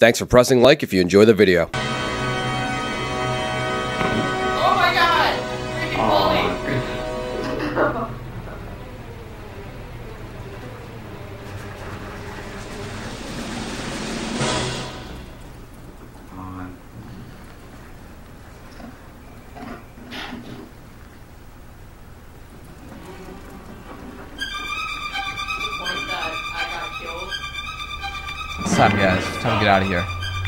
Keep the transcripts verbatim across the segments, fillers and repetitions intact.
Thanks for pressing like if you enjoy the video. Oh my god! Freaking bully! It's time, guys. It's time to get out of here.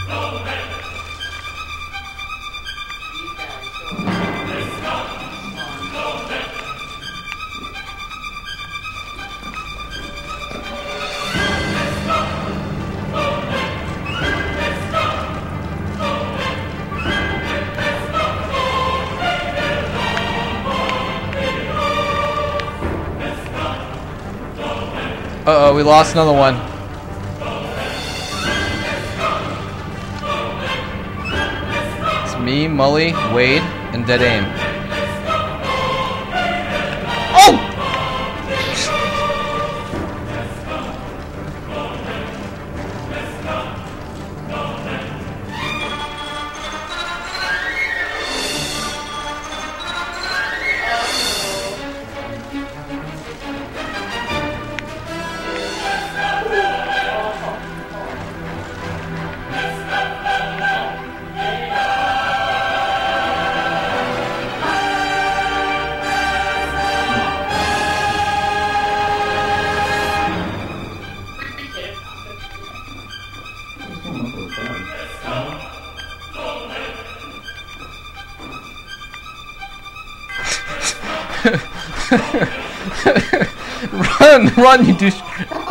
Uh-oh, we lost another one. It's me, Mully, Wade, and Dead Aim. Oh! Run, run, you douche.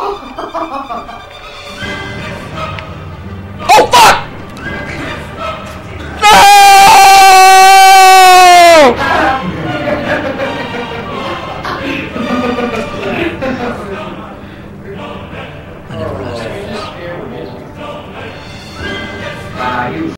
Oh, fuck! No!